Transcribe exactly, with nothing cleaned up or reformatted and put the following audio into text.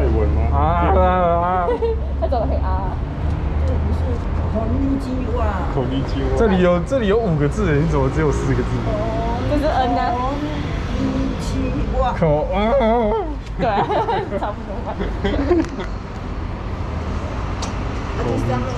文吗？啊啊！ 他走的很啊。 这不是口力鸡哇？ 口力鸡哇。 这里有这里有五个字，你怎么只有四个字？ 这是 N 啊。 口力鸡哇。 口啊。 对，差不多吧。